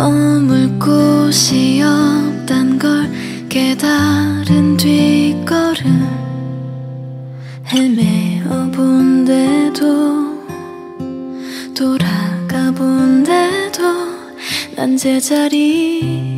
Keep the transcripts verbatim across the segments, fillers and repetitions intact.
머물 곳이 없단 걸 깨달은 뒷걸음 헤매어 본데도 돌아가 본데도 난 제자리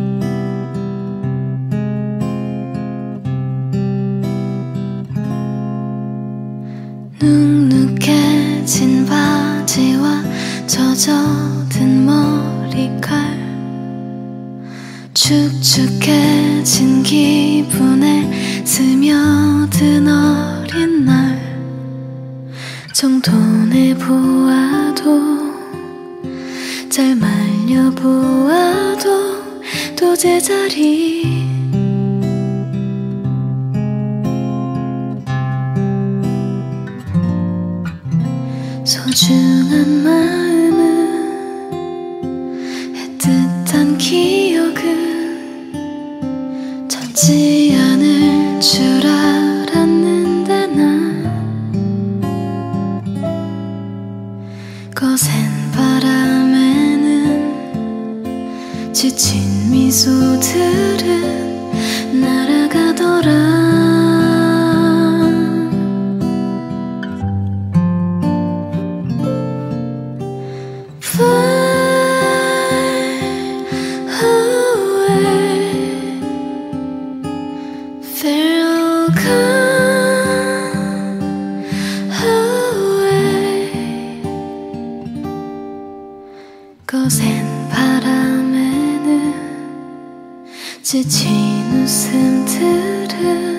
눅눅해진 바지와 젖어든 머리칼 축축해진 기분에 스며든 어린 날 정돈해 보아도 잘 말려 보아도 또 제자리 소중한 마음은 애틋한 기억은 찾지 않을 줄 알았는데 난 거센 바람에는 지친 미소들은 날아가더라 거센 바람에는 지친 웃음들은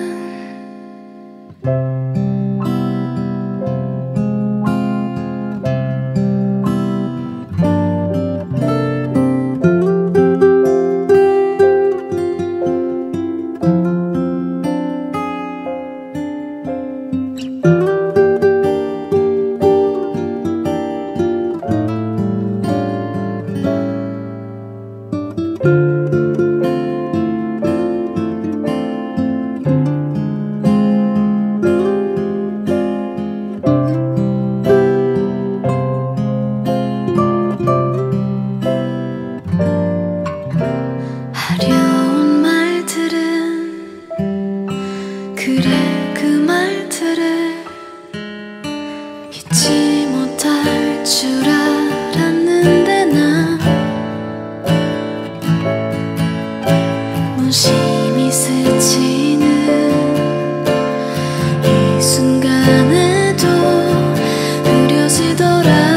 어려운 말들은 그래 그 말들을 잊지 못할 줄 알았는데 난 무심히 스치는 이 순간에도 흐려지더라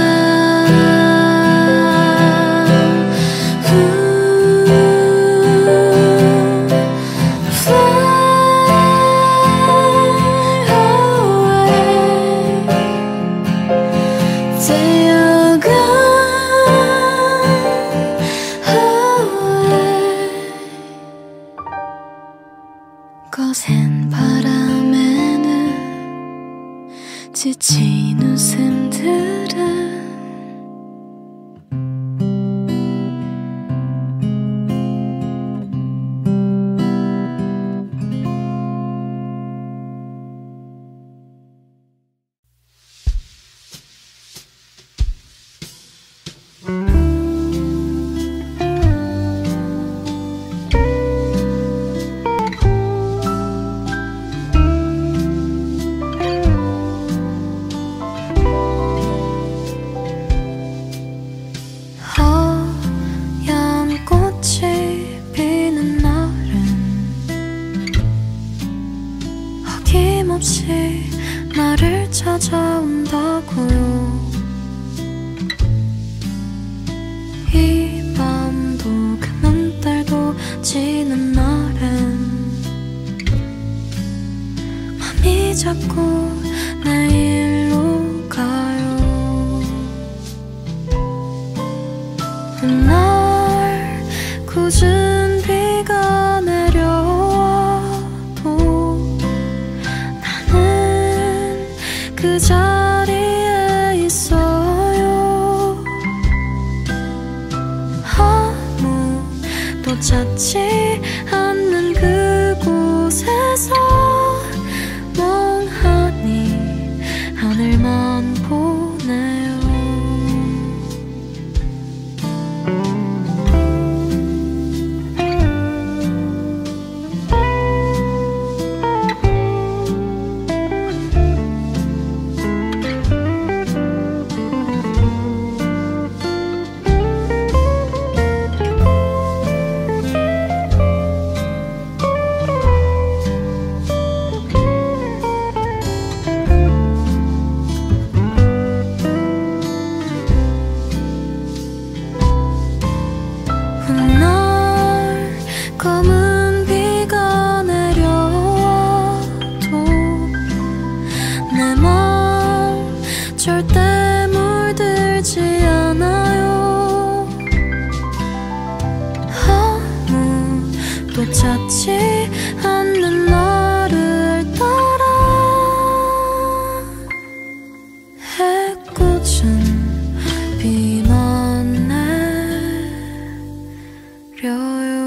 거센 바람에는 지친 웃음들은 없이 나를 찾아온다고요. 이 밤도 그 눈달도 지는 날엔 맘이 자꾸 내일로 가요. 날 굳은 비가 내려와도 나는 그 자리에 있어요. 아무도 찾지 않는 그곳에서 멍하니 하늘만 보네요. 날 검은 비가 내려와도 내 맘 절대 물들지 않아요. 아무도 찾지 않는 나를 따라 해꽂은 비만 내려요.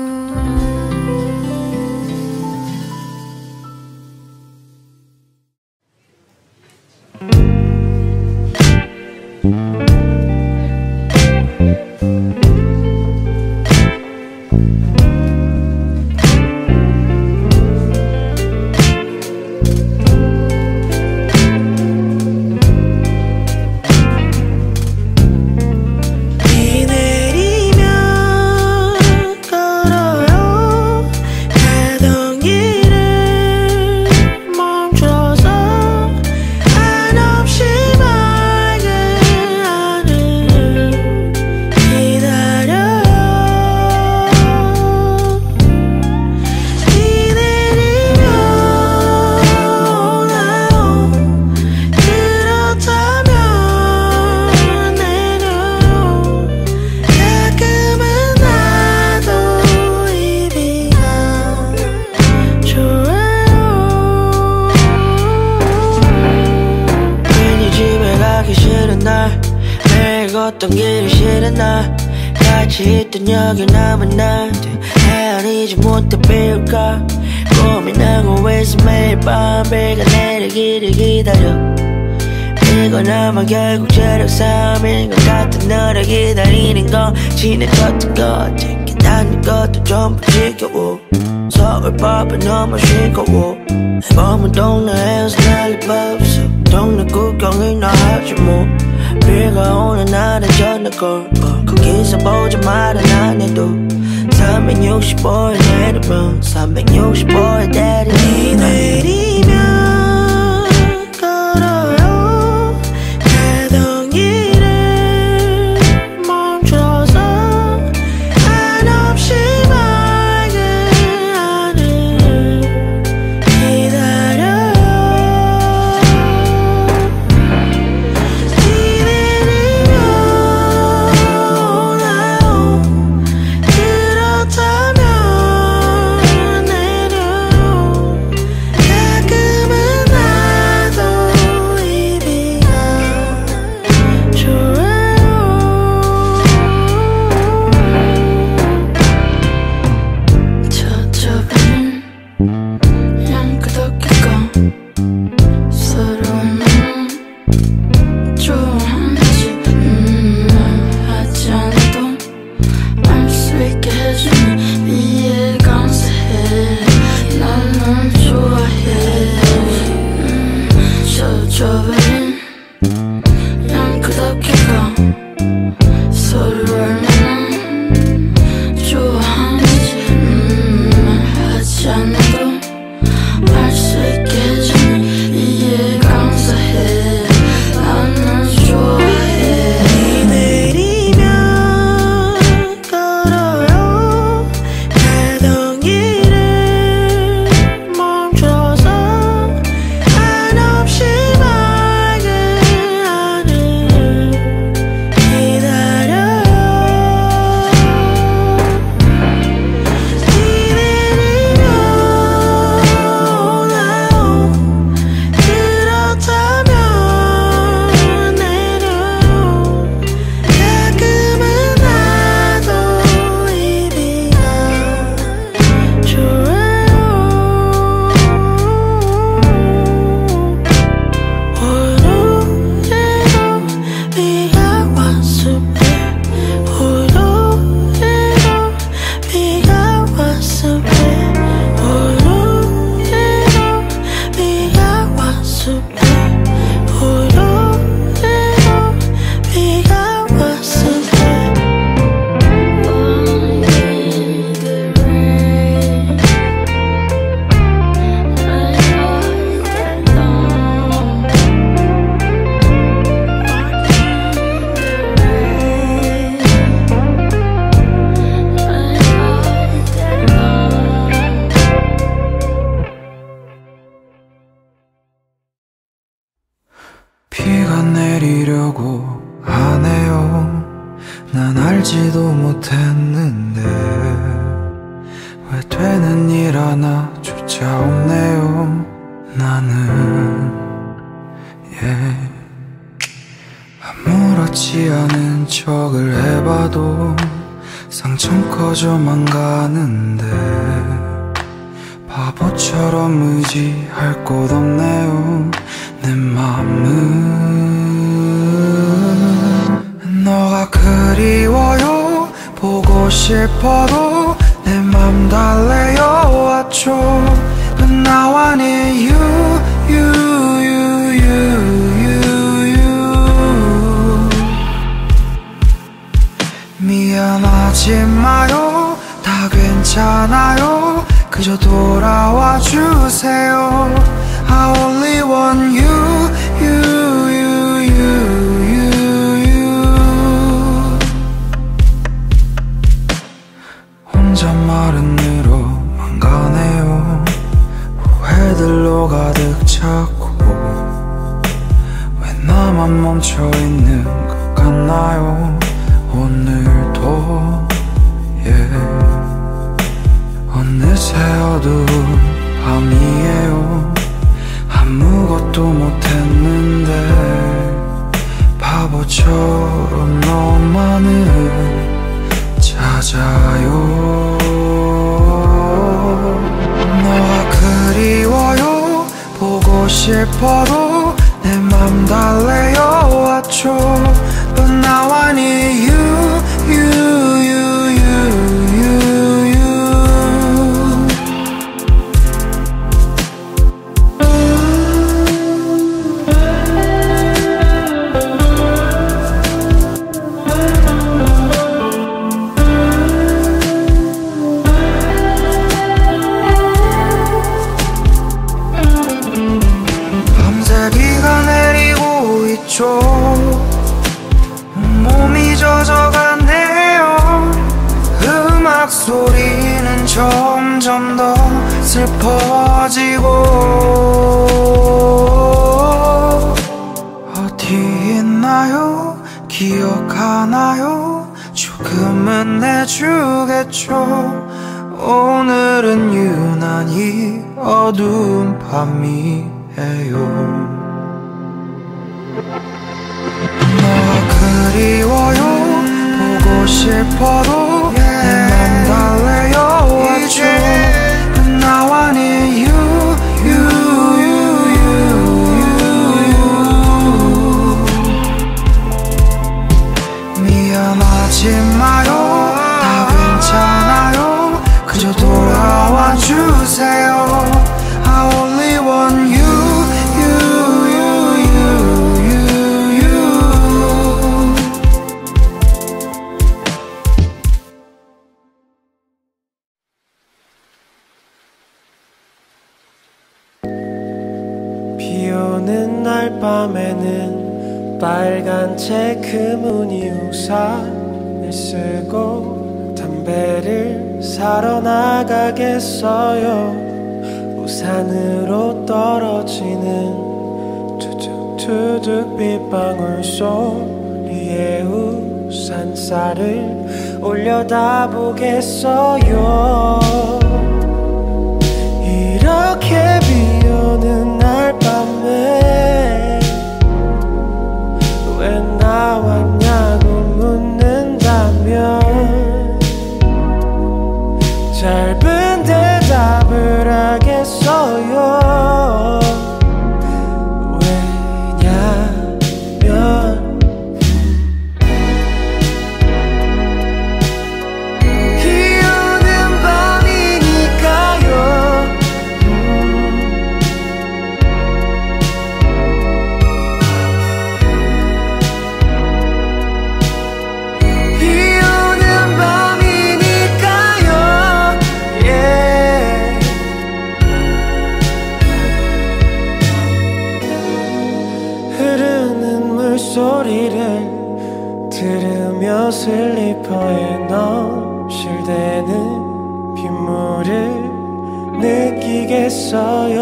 걷던 길이 싫은 날 같이 있던 여기 남은 날들 헤아리지 못해 비울까 고민하고 있어 매일 밤 비가 내리기를 기다려 이건 아마 결국 체력 싸움인 것 같은 너를 기다리는 건 지내쳤던 것 기다리는 것도 전부 지켜오 서울 밥은 너무 싱거워 해보면 동네에서 난리 법수 동네 구경이나 하지 뭐 비가 오는 날은 전화걸 어, 거기서 보자 말은 안 해도 삼백육십오일 내리면 삼백육십오일 내리면 내리면 걸어요 가던 길에 멈춰서 한없이 맑은 하늘 기다려요 그렇다면 내려 가끔 알지도 못했는데 왜 되는 일 하나조차 없네요. 나는 yeah. 아무렇지 않은 척을 해봐도 상처는 커져만 가는데 바보처럼 의지할 곳 없네요. 내 맘은 너가 그리워요. 보고 싶어도 내 맘 달래어왔죠. But now I need you, you, you, you, you, you. 미안하지 마요. 다 괜찮아요. 그저 돌아와 주세요. I only want you, you, you, you, you, you. 혼잣말은으로만 가네요. 후회들로 가득 찼고 왜 나만 멈춰있는 것 같나요. 오늘도 yeah. 어느새 어두운 밤이에요. 아무것도 못했는데 바보처럼 너만을 찾아요. 너가 그리워요. 보고 싶어도 내 맘 달래어왔죠. But now I need you, you, you, you, you, you. 밤새 비가 내리고 있죠. 몸이 젖어가네요. 음악 소리는 점점 더 슬퍼지고 어디 있나요? 기억하나요? 조금은 내주겠죠. 오늘은 유난히 어두운 밤이에요. 너가 그리워요. 보고 싶어도 내 맘 달래어왔죠. But now I need you, you, you, you, you. 미안하지 마요. 다 괜찮아요. 그저 돌아와 주세요. I only want you, you, you, you, you, you. 비 오는 날 밤에는 빨간 체크 무늬 우산을 쓰고 담배를 사러 나가겠어요. 우산으로 떨어지는 투둑투둑 빗방울 소리에 우산살을 올려다 보겠어요. 이렇게 비 오는 날 밤에 왜 나왔냐고 묻는다면 짧은 대답을 하겠어요. 왜냐면 비 오는 밤이니까요. 비 오는 밤이니까요. yeah. 흐르는 물소리를 들으며 슬리퍼에 넘실대는 빗물을 느끼겠어요.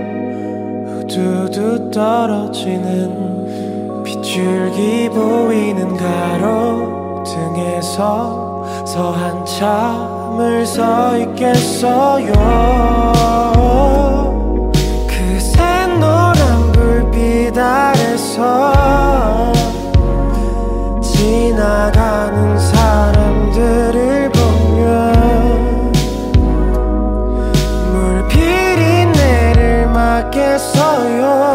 후두두 떨어지는 빗줄기 보이는 가로 등에서 서 한참을 서 있겠어요. 그 샛노란 불빛 아래서 지나가는 사람들을 보면 물비린내를 맡겠어요.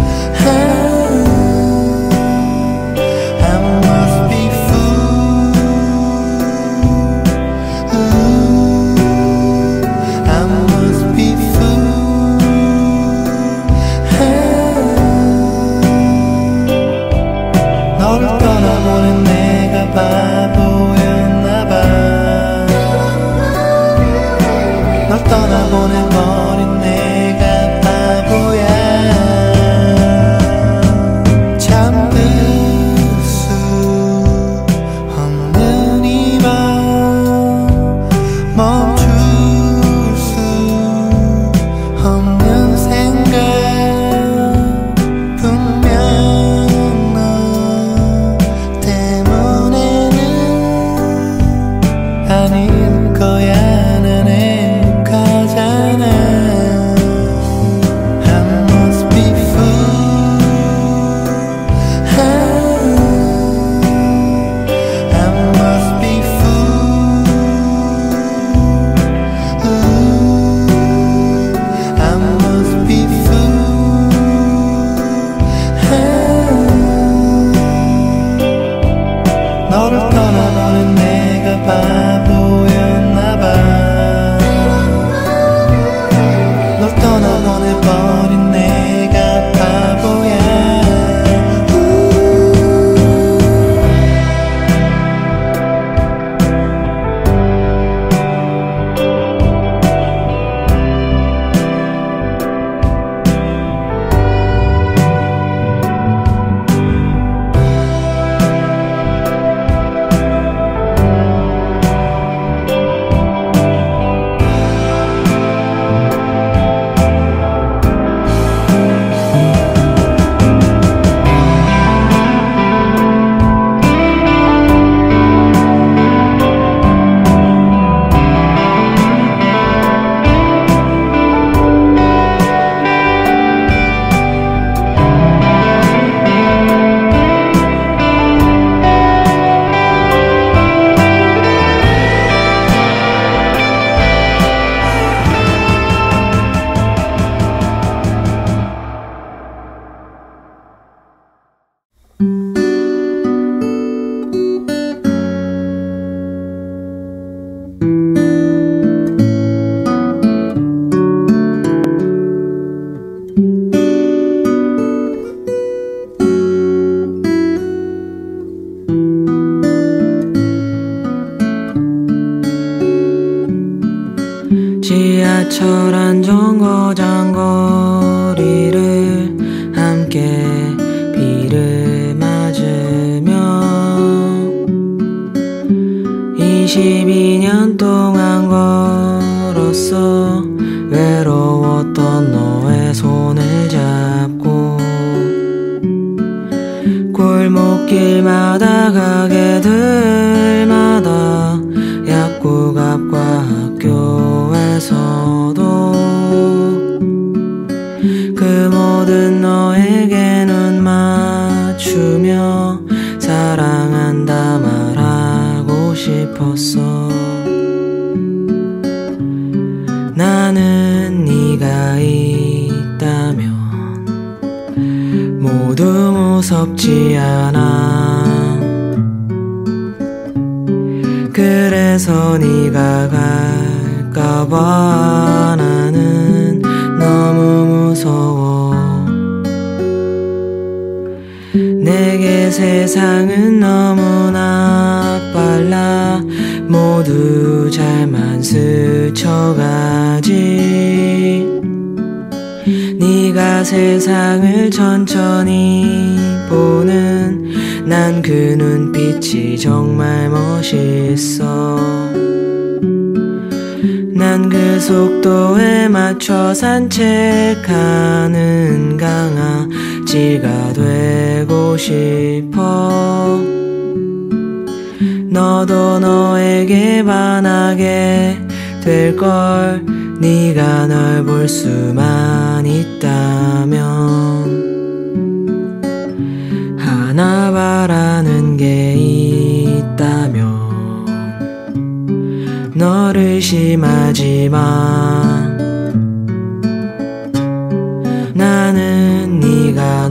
I must be fool. 너를 떠나보낸 내가 바보였나봐. 널 떠나보내버린 내가 바보야. 지하철 안정거장거리를 함께 비를 맞으며 이십이 년 동안 걸었어. 외로웠던 너의 손을 잡고 골목길마다 가게들마다 약국 앞과 학교에서도 그 모든 너에게 눈 맞추며 사랑한다 말하고 싶었어. 나는 네가 있다면 모두 무섭지 않아. 그래서 네가 갈까봐 나는 너무 무서워. 내게 세상은 너무나 빨라. 모두 잘만 스쳐가지. 네가 세상을 천천히 보는 난 그 눈빛이 정말 멋있어. 난 그 속도에 맞춰 산책하는 강아지가 되고 싶어. 너도 너에게 반하게 될걸. 네가 널 볼 수만 있다면. 하나 바라는 게 있다면 너를 의심하지 마. 나는 네가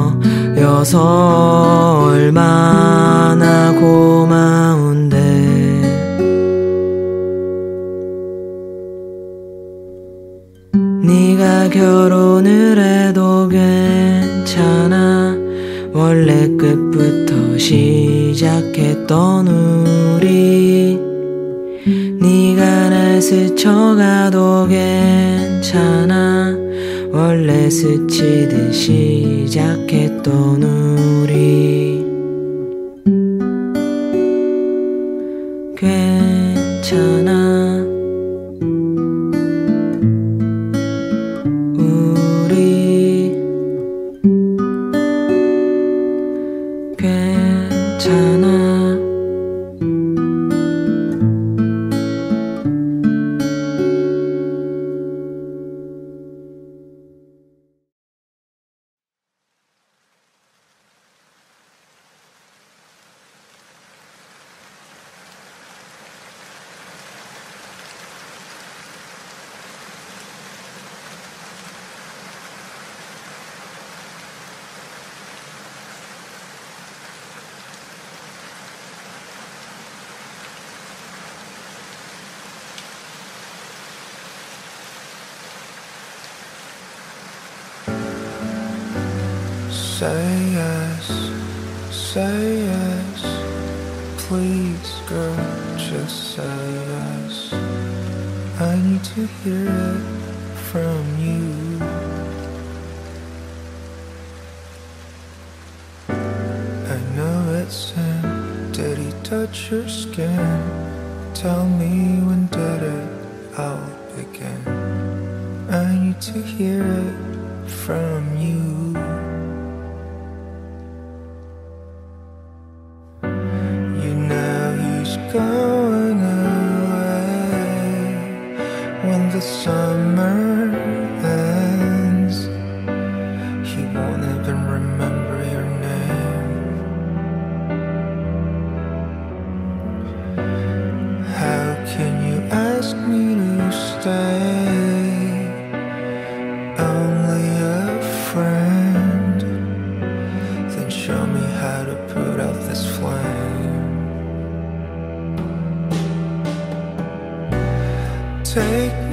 너여서 얼마나 고마운데. 네가 결혼을 해도 괜찮아. 원래 끝부터 시작했던 우리. 네가 날 스쳐가도 괜찮아. 원래 스치듯 시작했던 우리. 괜찮아. 우리 괜찮아. Say yes, say yes. Please, girl, just say yes. I need to hear it from you. I know it's sin. Did he touch your skin? Tell me, when did it all begin? I need to hear it from you. You know he's going away when the summer ends. He won't even remember your name. How can you ask me to stay? Only a friend. Then show me how to put out this flame. Take